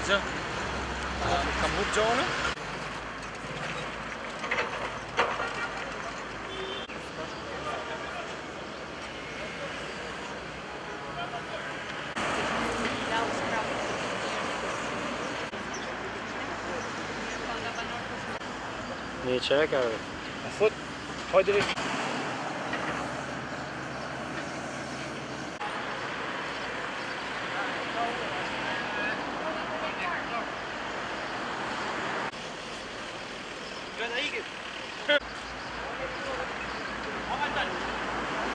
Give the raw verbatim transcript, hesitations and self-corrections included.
Zo. Kan we opzonen? Niye çeyrek abi? Goed. Gooi er eens.